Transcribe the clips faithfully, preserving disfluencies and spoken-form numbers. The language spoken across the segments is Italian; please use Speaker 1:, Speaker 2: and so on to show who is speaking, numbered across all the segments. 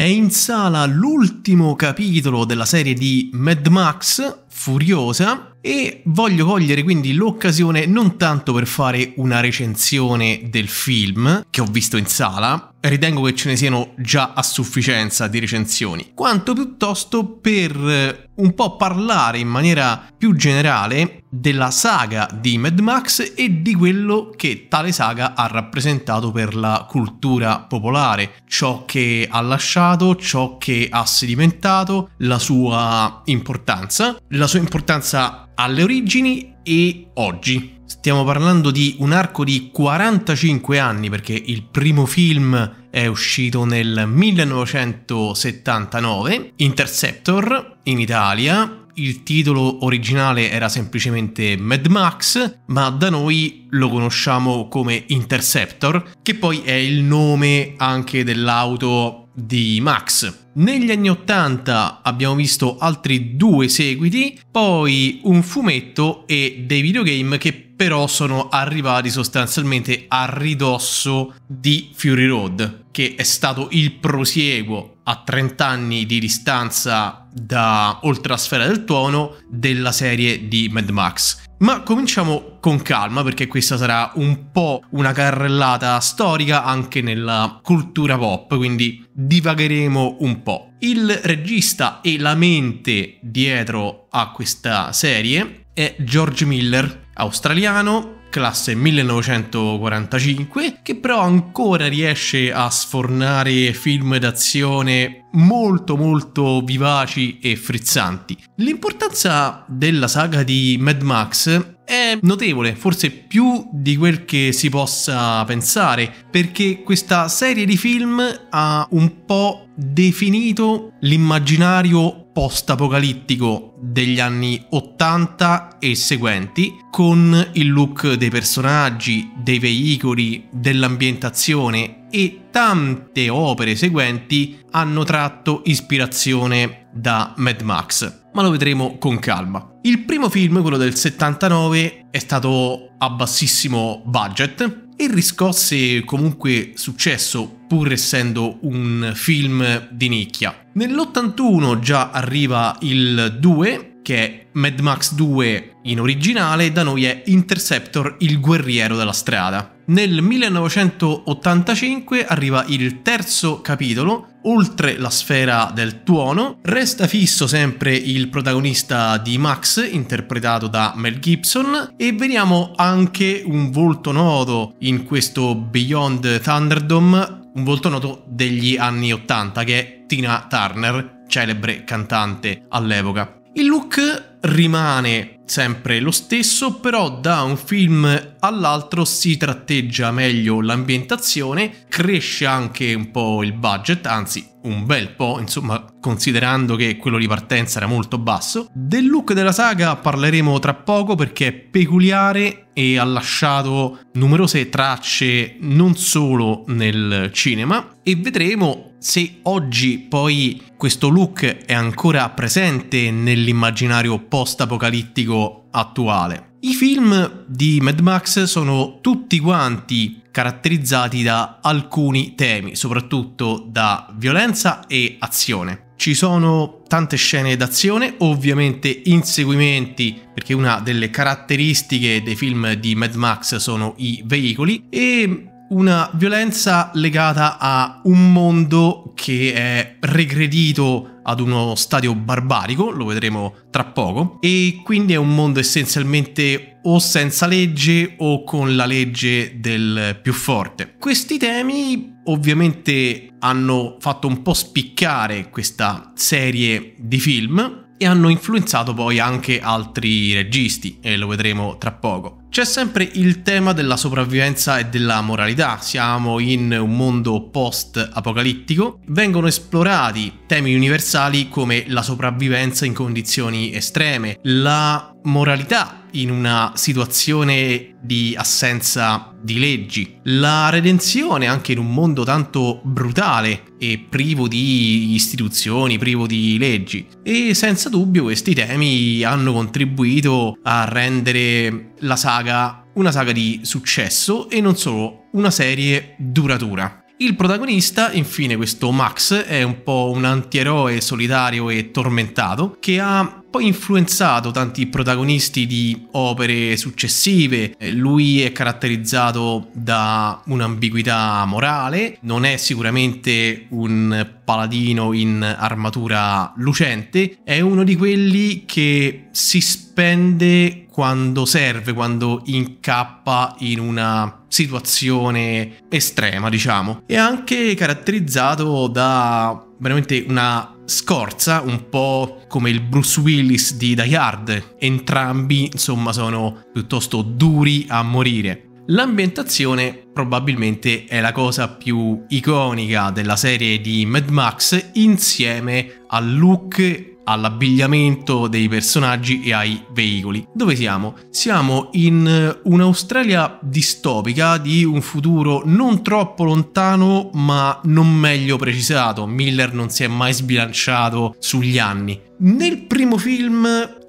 Speaker 1: in sala l'ultimo capitolo della serie di Mad Max Furiosa e voglio cogliere quindi l'occasione non tanto per fare una recensione del film che ho visto in sala, ritengo che ce ne siano già a sufficienza di recensioni, quanto piuttosto per un po' parlare in maniera più generale della saga di Mad Max e di quello che tale saga ha rappresentato per la cultura popolare, ciò che ha lasciato, ciò che ha sedimentato, la sua importanza, la sua importanza alle origini e oggi. Stiamo parlando di un arco di quarantacinque anni perché il primo film è uscito nel millenovecentosettantanove, Interceptor in Italia. Il titolo originale era semplicemente Mad Max, ma da noi lo conosciamo come Interceptor, che poi è il nome anche dell'auto di Max. Negli anni ottanta abbiamo visto altri due seguiti, poi un fumetto e dei videogame che però sono arrivati sostanzialmente a ridosso di Fury Road, che è stato il prosieguo a trenta anni di distanza da Oltre la sfera del tuono della serie di Mad Max. Ma cominciamo con calma perché questa sarà un po' una carrellata storica anche nella cultura pop, quindi divagheremo un po'. Il regista e la mente dietro a questa serie è George Miller, australiano, classe millenovecentoquarantacinque, che però ancora riesce a sfornare film d'azione molto molto vivaci e frizzanti. L'importanza della saga di Mad Max è notevole, forse più di quel che si possa pensare, perché questa serie di film ha un po' definito l'immaginario post-apocalittico degli anni ottanta e seguenti, con il look dei personaggi, dei veicoli, dell'ambientazione, e tante opere seguenti hanno tratto ispirazione da Mad Max, ma lo vedremo con calma. Il primo film, quello del settantanove, è stato a bassissimo budget e riscosse comunque successo pur essendo un film di nicchia. Nell'ottantuno già arriva il due, che è Mad Max due in originale, da noi è Interceptor, il guerriero della strada. Nel millenovecentottantacinque arriva il terzo capitolo, Oltre la sfera del tuono. Resta fisso sempre il protagonista di Max, interpretato da Mel Gibson, e vediamo anche un volto noto in questo Beyond Thunderdome, un volto noto degli anni ottanta, che è Tina Turner, celebre cantante all'epoca. Il look rimane sempre lo stesso, però da un film all'altro si tratteggia meglio l'ambientazione, cresce anche un po' il budget, anzi un bel po', insomma, considerando che quello di partenza era molto basso. Del look della saga parleremo tra poco perché è peculiare e ha lasciato numerose tracce non solo nel cinema, e vedremo se oggi poi questo look è ancora presente nell'immaginario post-apocalittico attuale. I film di Mad Max sono tutti quanti caratterizzati da alcuni temi, soprattutto da violenza e azione. Ci sono tante scene d'azione, ovviamente inseguimenti, perché una delle caratteristiche dei film di Mad Max sono i veicoli, e una violenza legata a un mondo che è regredito ad uno stadio barbarico, lo vedremo tra poco, e quindi è un mondo essenzialmente o senza legge o con la legge del più forte. Questi temi ovviamente hanno fatto un po' spiccare questa serie di film e hanno influenzato poi anche altri registi, e lo vedremo tra poco. C'è sempre il tema della sopravvivenza e della moralità. Siamo in un mondo post-apocalittico, vengono esplorati temi universali come la sopravvivenza in condizioni estreme, la moralità in una situazione di assenza di leggi, la redenzione anche in un mondo tanto brutale e privo di istituzioni, privo di leggi. E senza dubbio questi temi hanno contribuito a rendere la saga una saga di successo e non solo una serie duratura. Il protagonista, infine, questo Max, è un po' un antieroe solitario e tormentato che ha poi influenzato tanti protagonisti di opere successive. Lui è caratterizzato da un'ambiguità morale, non è sicuramente un paladino in armatura lucente, è uno di quelli che si spende quando serve, quando incappa in una situazione estrema, diciamo. È anche caratterizzato da veramente una scorza, un po' come il Bruce Willis di Die Hard. Entrambi, insomma, sono piuttosto duri a morire. L'ambientazione probabilmente è la cosa più iconica della serie di Mad Max, insieme al look, all'abbigliamento dei personaggi e ai veicoli. Dove siamo? Siamo in un'Australia distopica di un futuro non troppo lontano ma non meglio precisato. Miller non si è mai sbilanciato sugli anni. Nel primo film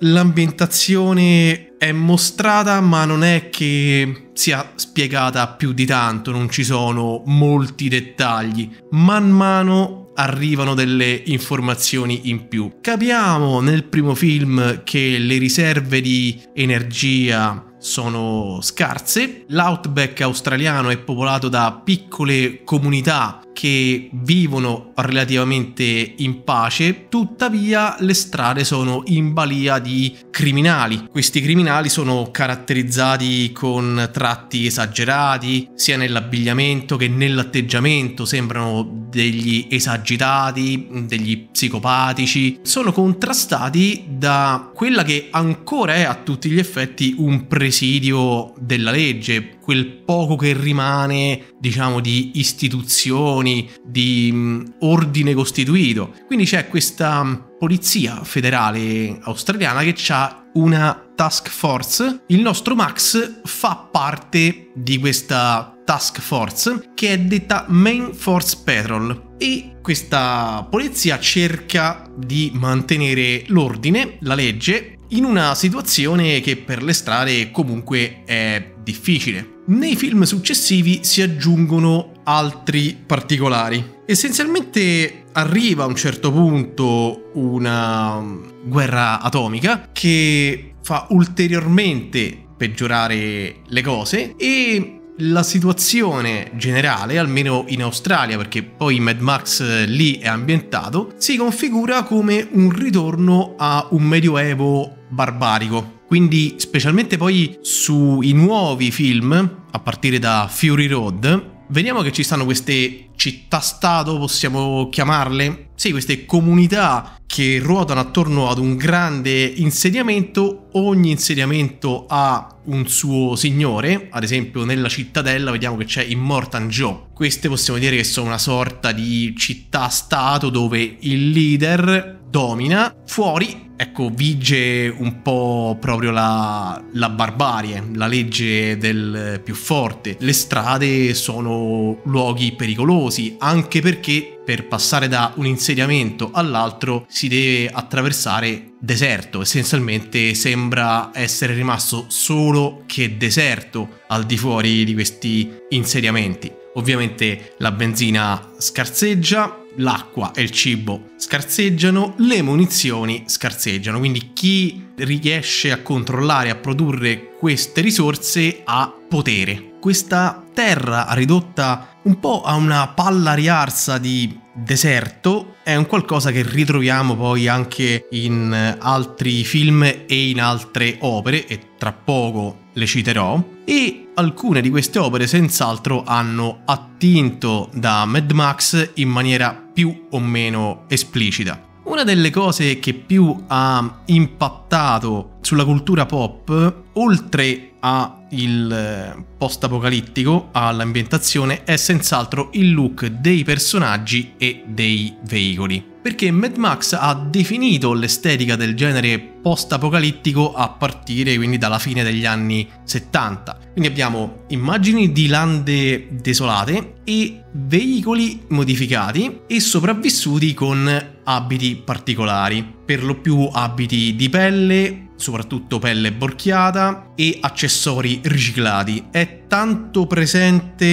Speaker 1: l'ambientazione è mostrata ma non è che sia spiegata più di tanto, non ci sono molti dettagli. Man mano arrivano delle informazioni in più. Capiamo nel primo film che le riserve di energia sono scarse, l'outback australiano è popolato da piccole comunità che vivono relativamente in pace, tuttavia le strade sono in balia di criminali. Questi criminali sono caratterizzati con tratti esagerati, sia nell'abbigliamento che nell'atteggiamento, sembrano degli esagitati, degli psicopatici, sono contrastati da quella che ancora è a tutti gli effetti un presidio della legge, quel poco che rimane, diciamo, di istituzioni, di mh, ordine costituito. Quindi c'è questa polizia federale australiana che ha una task force. Il nostro Max fa parte di questa task force che è detta Main Force Patrol e questa polizia cerca di mantenere l'ordine, la legge, in una situazione che per le strade comunque è difficile. Nei film successivi si aggiungono altri particolari. Essenzialmente arriva a un certo punto una guerra atomica che fa ulteriormente peggiorare le cose e la situazione generale, almeno in Australia, perché poi Mad Max lì è ambientato, si configura come un ritorno a un medioevo barbarico. Quindi, specialmente poi sui nuovi film, a partire da Fury Road, vediamo che ci stanno queste città-stato, possiamo chiamarle? Sì, queste comunità che ruotano attorno ad un grande insediamento. Ogni insediamento ha un suo signore. Ad esempio nella cittadella vediamo che c'è Immortan Joe. Queste possiamo dire che sono una sorta di città-stato dove il leader domina. Fuori, ecco, vige un po' proprio la, la barbarie, la legge del più forte. Le strade sono luoghi pericolosi, anche perché per passare da un insediamento all'altro si deve attraversare deserto. Essenzialmente sembra essere rimasto solo che deserto al di fuori di questi insediamenti. Ovviamente la benzina scarseggia, l'acqua e il cibo scarseggiano, le munizioni scarseggiano, quindi chi riesce a controllare, a produrre queste risorse ha potere. Questa terra ridotta un po' a una palla riarsa di deserto è un qualcosa che ritroviamo poi anche in altri film e in altre opere, e tra poco le citerò, e alcune di queste opere senz'altro hanno attinto da Mad Max in maniera più o meno esplicita. Una delle cose che più ha impattato sulla cultura pop, oltre al post-apocalittico, all'ambientazione, è senz'altro il look dei personaggi e dei veicoli. Perché Mad Max ha definito l'estetica del genere post-apocalittico a partire quindi dalla fine degli anni settanta. Quindi abbiamo immagini di lande desolate e veicoli modificati e sopravvissuti con abiti particolari, per lo più abiti di pelle, soprattutto pelle borchiata, e accessori riciclati. È tanto presente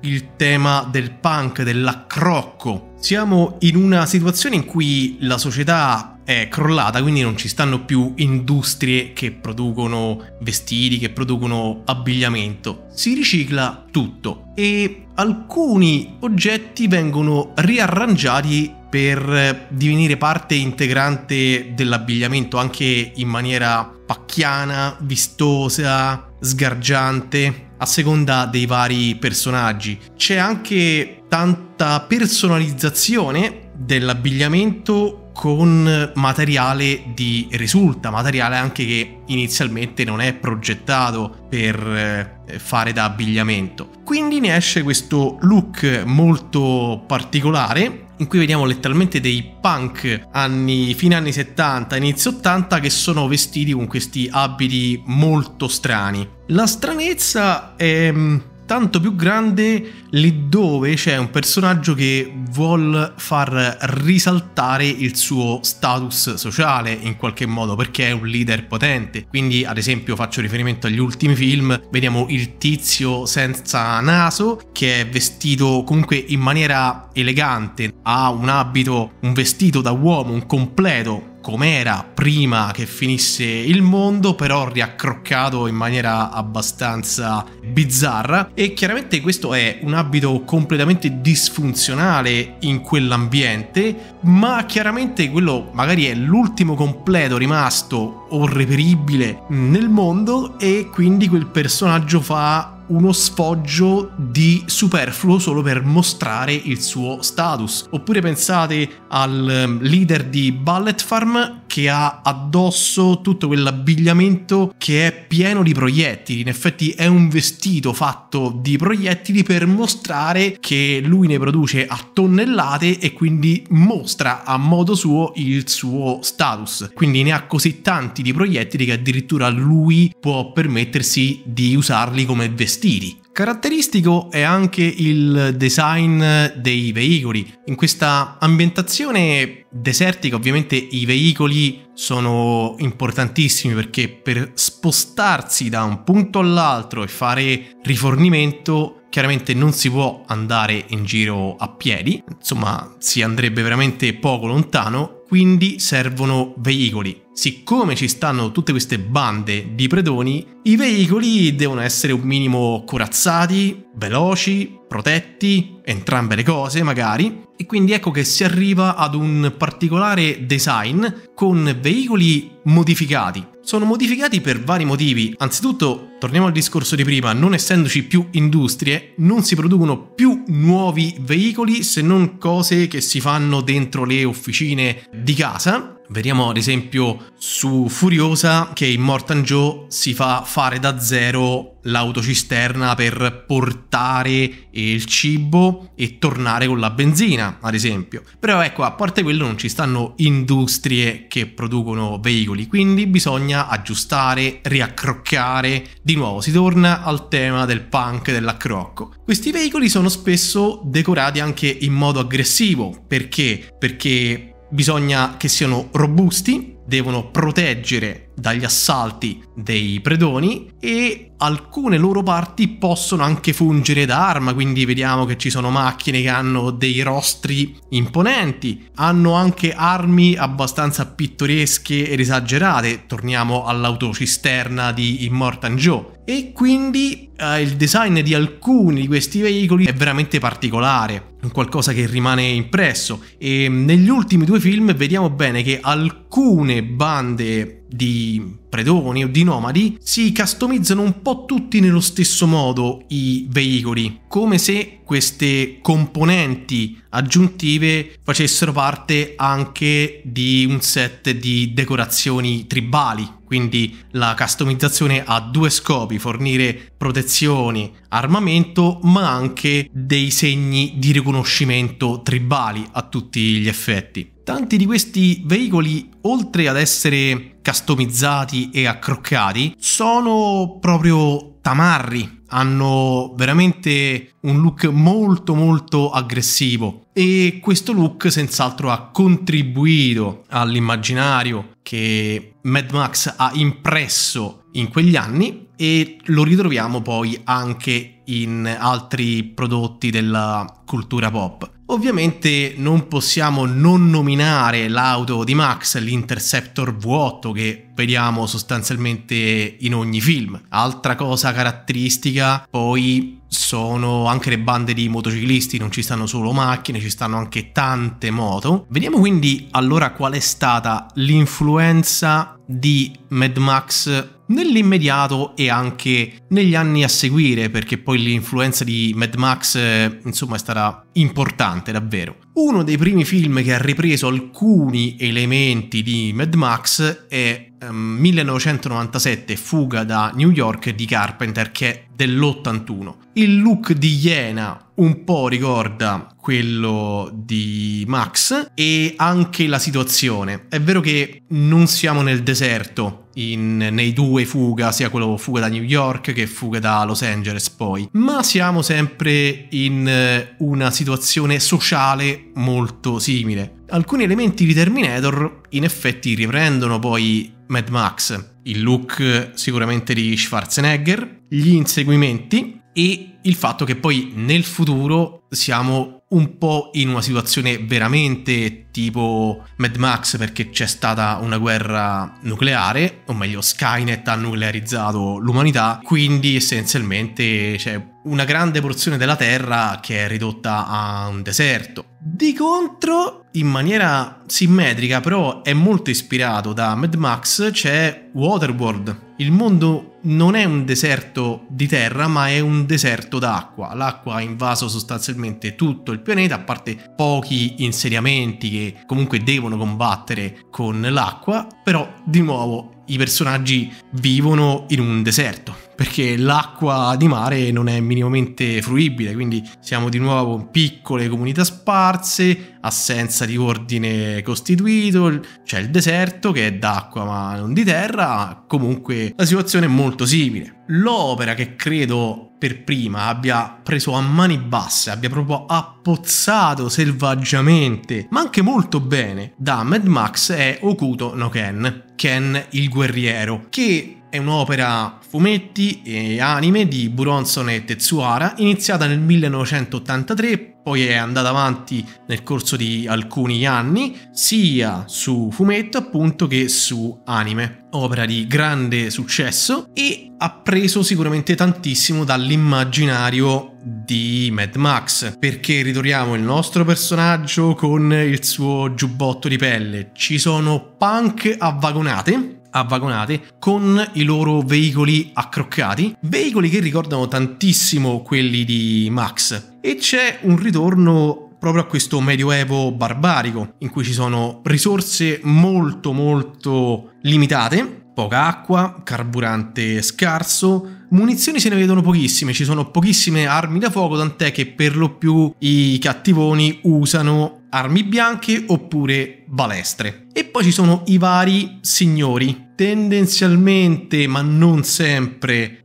Speaker 1: il tema del punk, dell'accrocco. Siamo in una situazione in cui la società è crollata, quindi non ci stanno più industrie che producono vestiti, che producono abbigliamento. Si ricicla tutto e alcuni oggetti vengono riarrangiati per divenire parte integrante dell'abbigliamento, anche in maniera pacchiana, vistosa, sgargiante, a seconda dei vari personaggi. C'è anche tanta personalizzazione dell'abbigliamento con materiale di risulta, materiale anche che inizialmente non è progettato per fare da abbigliamento. Quindi ne esce questo look molto particolare in cui vediamo letteralmente dei punk anni fine anni settanta, inizio ottanta, che sono vestiti con questi abiti molto strani. La stranezza è tanto più grande lì dove c'è un personaggio che vuol far risaltare il suo status sociale in qualche modo, perché è un leader potente. Quindi, ad esempio, faccio riferimento agli ultimi film, vediamo il tizio senza naso che è vestito comunque in maniera elegante, ha un abito, un vestito da uomo, un completo com'era prima che finisse il mondo, però riaccroccato in maniera abbastanza bizzarra, e chiaramente questo è un abito completamente disfunzionale in quell'ambiente, ma chiaramente quello magari è l'ultimo completo rimasto o reperibile nel mondo, e quindi quel personaggio fa uno sfoggio di superfluo solo per mostrare il suo status. Oppure pensate al leader di Bullet Farm che ha addosso tutto quell'abbigliamento che è pieno di proiettili. In effetti è un vestito fatto di proiettili per mostrare che lui ne produce a tonnellate e quindi mostra a modo suo il suo status. Quindi ne ha così tanti di proiettili che addirittura lui può permettersi di usarli come vestiti. Caratteristico è anche il design dei veicoli. In questa ambientazione desertica ovviamente i veicoli sono importantissimi, perché per spostarsi da un punto all'altro e fare rifornimento chiaramente non si può andare in giro a piedi, insomma si andrebbe veramente poco lontano, quindi servono veicoli. Siccome ci stanno tutte queste bande di predoni, i veicoli devono essere un minimo corazzati, veloci, protetti, entrambe le cose magari, e quindi ecco che si arriva ad un particolare design con veicoli modificati. Sono modificati per vari motivi. Anzitutto, torniamo al discorso di prima, non essendoci più industrie, non si producono più nuovi veicoli se non cose che si fanno dentro le officine di casa. Vediamo ad esempio su Furiosa che in Immortan Joe si fa fare da zero l'autocisterna per portare il cibo e tornare con la benzina, ad esempio. Però ecco, a parte quello non ci stanno industrie che producono veicoli, quindi bisogna aggiustare, riaccroccare. Di nuovo si torna al tema del punk, dell'accrocco. Questi veicoli sono spesso decorati anche in modo aggressivo. Perché? Perché bisogna che siano robusti, devono proteggere dagli assalti dei predoni, e alcune loro parti possono anche fungere da arma. Quindi vediamo che ci sono macchine che hanno dei rostri imponenti, hanno anche armi abbastanza pittoresche ed esagerate. Torniamo all'autocisterna di Immortan Joe. E quindi eh, il design di alcuni di questi veicoli è veramente particolare, un qualcosa che rimane impresso. E negli ultimi due film vediamo bene che alcune bande di predoni o di nomadi si customizzano un po' tutti nello stesso modo i veicoli, come se queste componenti aggiuntive facessero parte anche di un set di decorazioni tribali. Quindi la customizzazione ha due scopi: fornire protezioni, armamento, ma anche dei segni di riconoscimento tribali a tutti gli effetti. Tanti di questi veicoli, oltre ad essere customizzati e accroccati, sono proprio tamarri, hanno veramente un look molto molto aggressivo, e questo look senz'altro ha contribuito all'immaginario che Mad Max ha impresso in quegli anni. e lo ritroviamo poi anche in altri prodotti della cultura pop. Ovviamente non possiamo non nominare l'auto di Max, l'Interceptor V otto, che vediamo sostanzialmente in ogni film. Altra cosa caratteristica poi sono anche le bande di motociclisti, non ci stanno solo macchine, ci stanno anche tante moto. Vediamo quindi allora qual è stata l'influenza di Mad Max nell'immediato e anche negli anni a seguire, perché poi l'influenza di Mad Max eh, insomma è stata importante davvero. Uno dei primi film che ha ripreso alcuni elementi di Mad Max è um, millenovecentonovantasette, Fuga da New York di Carpenter, che è dell'ottantuno. Il look di Iena un po' ricorda quello di Max e anche la situazione. È vero che non siamo nel deserto in, nei due Fuga, sia quello Fuga da New York che Fuga da Los Angeles poi, ma siamo sempre in una situazione sociale molto simile. Alcuni elementi di Terminator in effetti riprendono poi Mad Max, il look sicuramente di Schwarzenegger, gli inseguimenti e il fatto che poi nel futuro siamo un po' in una situazione veramente tipo Mad Max, perché c'è stata una guerra nucleare, o meglio Skynet ha nuclearizzato l'umanità, quindi essenzialmente c'è una grande porzione della Terra che è ridotta a un deserto. Di contro, in maniera simmetrica, però è molto ispirato da Mad Max, c'è Waterworld. Il mondo non è un deserto di terra, ma è un deserto d'acqua. L'acqua ha invaso sostanzialmente tutto il pianeta, a parte pochi insediamenti che comunque devono combattere con l'acqua, però di nuovo i personaggi vivono in un deserto, perché l'acqua di mare non è minimamente fruibile, quindi siamo di nuovo in piccole comunità sparse, assenza di ordine costituito, c'è il deserto che è d'acqua ma non di terra, comunque la situazione è molto simile. L'opera che credo per prima abbia preso a mani basse, abbia proprio appozzato selvaggiamente, ma anche molto bene, da Mad Max è Hokuto no Ken, Ken il guerriero, che è un'opera fumetti e anime di Buronson e Tetsuhara, iniziata nel millenovecentottantatré, poi è andata avanti nel corso di alcuni anni, sia su fumetto appunto che su anime. Opera di grande successo e ha preso sicuramente tantissimo dall'immaginario di Mad Max, perché ritroviamo il nostro personaggio con il suo giubbotto di pelle, ci sono punk a vagonate, a vagonate con i loro veicoli accroccati, veicoli che ricordano tantissimo quelli di Max, e c'è un ritorno proprio a questo medioevo barbarico in cui ci sono risorse molto molto limitate, poca acqua, carburante scarso, munizioni se ne vedono pochissime, ci sono pochissime armi da fuoco, tant'è che per lo più i cattivoni usano armi bianche oppure balestre. E poi ci sono i vari signori, tendenzialmente ma non sempre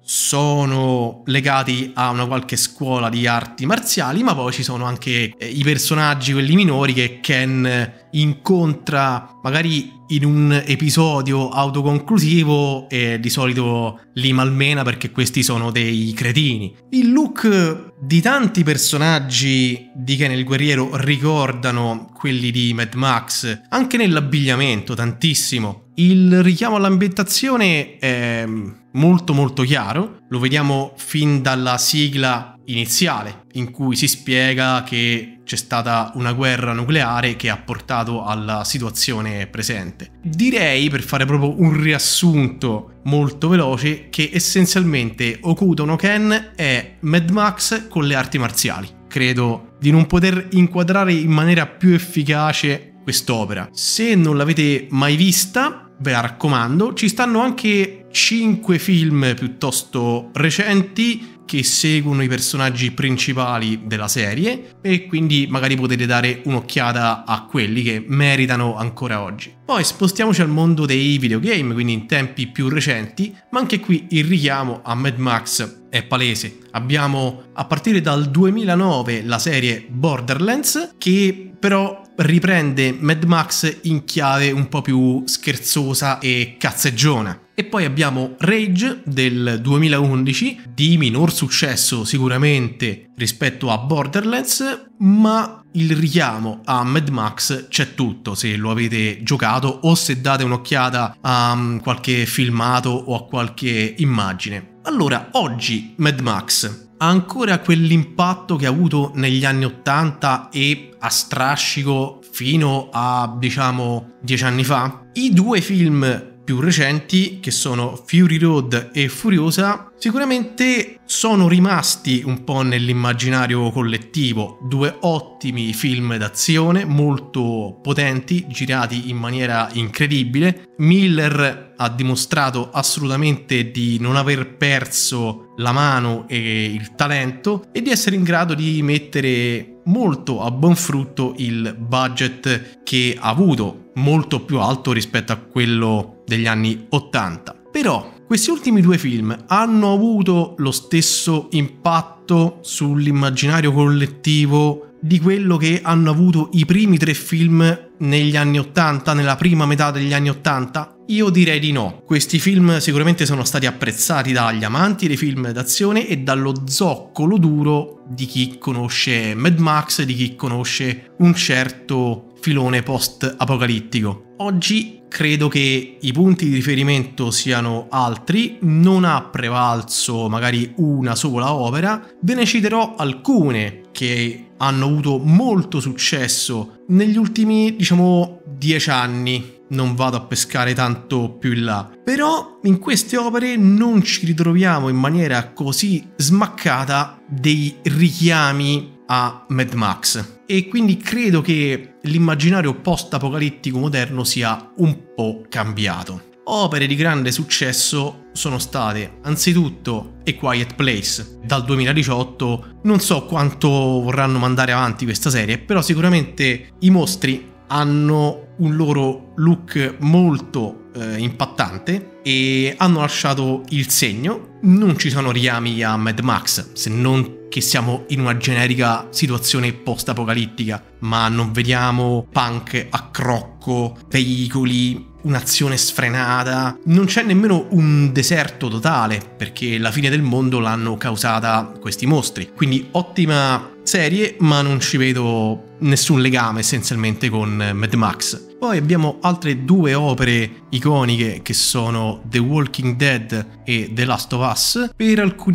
Speaker 1: sono legati a una qualche scuola di arti marziali, ma poi ci sono anche eh, i personaggi, quelli minori, che Ken incontra magari in un episodio autoconclusivo e di solito li malmena perché questi sono dei cretini. Il look di tanti personaggi di Ken il guerriero ricordano quelli di Mad Max, anche nell'abbigliamento tantissimo. Il richiamo all'ambientazione è molto molto chiaro, lo vediamo fin dalla sigla iniziale in cui si spiega che c'è stata una guerra nucleare che ha portato alla situazione presente. Direi, per fare proprio un riassunto molto veloce, che essenzialmente Hokuto no Ken è Mad Max con le arti marziali. Credo di non poter inquadrare in maniera più efficace quest'opera. Se non l'avete mai vista, ve la raccomando. Ci stanno anche cinque film piuttosto recenti che seguono i personaggi principali della serie e quindi magari potete dare un'occhiata a quelli che meritano ancora oggi. Poi spostiamoci al mondo dei videogame, quindi in tempi più recenti, ma anche qui il richiamo a Mad Max è palese. Abbiamo a partire dal duemilanove la serie Borderlands, che però riprende Mad Max in chiave un po' più scherzosa e cazzeggiona. E poi abbiamo Rage del duemilaundici, di minor successo sicuramente rispetto a Borderlands, ma il richiamo a Mad Max c'è tutto se lo avete giocato o se date un'occhiata a um, qualche filmato o a qualche immagine. Allora, oggi Mad Max ha ancora quell'impatto che ha avuto negli anni ottanta e a strascico fino a, diciamo, dieci anni fa? I due film più recenti, che sono Fury Road e Furiosa, sicuramente sono rimasti un po' nell'immaginario collettivo. Due ottimi film d'azione, molto potenti, girati in maniera incredibile. Miller ha dimostrato assolutamente di non aver perso la mano e il talento e di essere in grado di mettere molto a buon frutto il budget che ha avuto, molto più alto rispetto a quello degli anni ottanta. Però questi ultimi due film hanno avuto lo stesso impatto sull'immaginario collettivo di quello che hanno avuto i primi tre film negli anni ottanta, nella prima metà degli anni ottanta? Io direi di no. Questi film sicuramente sono stati apprezzati dagli amanti dei film d'azione e dallo zoccolo duro di chi conosce Mad Max, di chi conosce un certo filone post-apocalittico. Oggi credo che i punti di riferimento siano altri, non ha prevalso magari una sola opera. Ve ne citerò alcune che hanno avuto molto successo negli ultimi, diciamo, dieci anni. Non vado a pescare tanto più in là, però in queste opere non ci ritroviamo in maniera così smaccata dei richiami a Mad Max, e quindi credo che l'immaginario post-apocalittico moderno sia un po' cambiato. Opere di grande successo sono state anzitutto A Quiet Place dal duemiladiciotto. Non so quanto vorranno mandare avanti questa serie, però sicuramente i mostri hanno un loro look molto eh, impattante e hanno lasciato il segno. Non ci sono richiami a Mad Max, se non che siamo in una generica situazione post-apocalittica, ma non vediamo punk a crocco, veicoli, un'azione sfrenata, non c'è nemmeno un deserto totale, perché la fine del mondo l'hanno causata questi mostri. Quindi ottima serie, ma non ci vedo nessun legame essenzialmente con Mad Max. Poi abbiamo altre due opere iconiche che sono The Walking Dead e The Last of Us. Per alcuni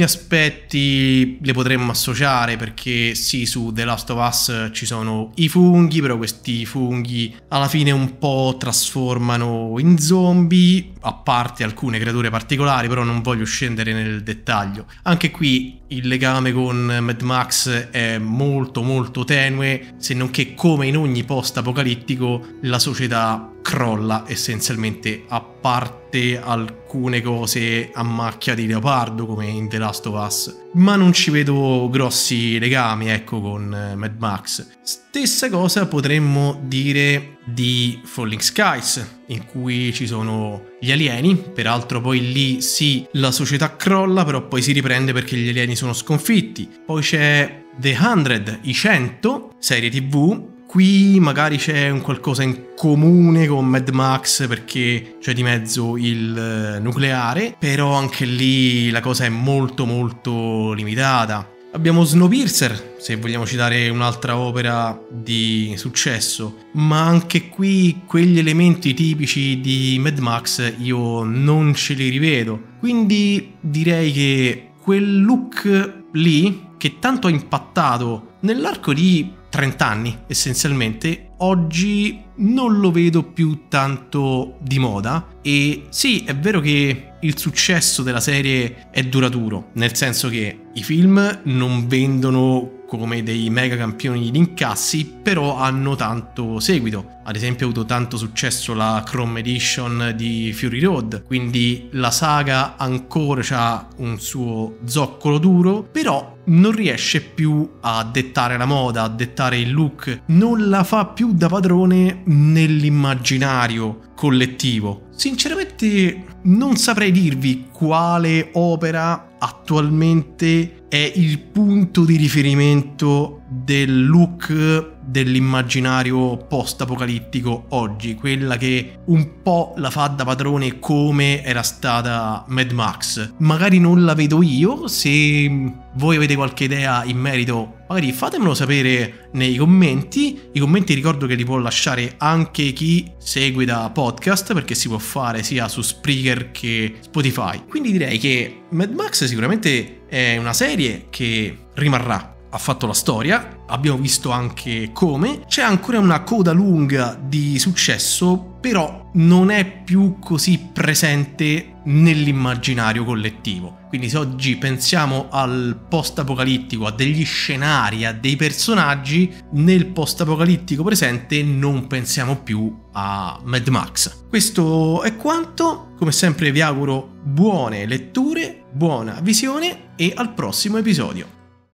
Speaker 1: aspetti le potremmo associare, perché sì, su The Last of Us ci sono i funghi, però questi funghi alla fine un po' trasformano in zombie, a parte alcune creature particolari, però non voglio scendere nel dettaglio. Anche qui il legame con Mad Max è molto molto tenue, se non che, come in ogni post-apocalittico, la società crolla essenzialmente, a parte alcune cose a macchia di leopardo come in The Last of Us, ma non ci vedo grossi legami, ecco, con Mad Max. Stessa cosa potremmo dire di Falling Skies, in cui ci sono gli alieni. Peraltro poi lì sì, la società crolla, però poi si riprende perché gli alieni sono sconfitti. Poi c'è The hundred, i cento, serie tv. Qui magari c'è un qualcosa in comune con Mad Max perché c'è di mezzo il nucleare, però anche lì la cosa è molto molto limitata. Abbiamo Snowpiercer, se vogliamo citare un'altra opera di successo, ma anche qui quegli elementi tipici di Mad Max io non ce li rivedo. Quindi direi che quel look lì, che tanto ha impattato nell'arco di trenta anni essenzialmente, oggi non lo vedo più tanto di moda. E sì, è vero che il successo della serie è duraturo, nel senso che i film non vendono come dei mega campioni di incassi, però hanno tanto seguito. Ad esempio ha avuto tanto successo la Chrome Edition di Fury Road, quindi la saga ancora ha un suo zoccolo duro, però non riesce più a dettare la moda, a dettare il look, non la fa più da padrone nell'immaginario collettivo. Sinceramente non saprei dirvi quale opera attualmente è il punto di riferimento del look dell'immaginario post-apocalittico oggi, quella che un po' la fa da padrone come era stata Mad Max. Magari non la vedo io, se voi avete qualche idea in merito magari fatemelo sapere nei commenti. I commenti ricordo che li può lasciare anche chi segue da podcast, perché si può fare sia su Spreaker che Spotify. Quindi direi che Mad Max sicuramente è una serie che rimarrà, ha fatto la storia, abbiamo visto anche come, c'è ancora una coda lunga di successo, però non è più così presente nell'immaginario collettivo. Quindi se oggi pensiamo al post-apocalittico, a degli scenari, a dei personaggi, nel post-apocalittico presente non pensiamo più a Mad Max. Questo è quanto, come sempre vi auguro buone letture, buona visione e al prossimo episodio.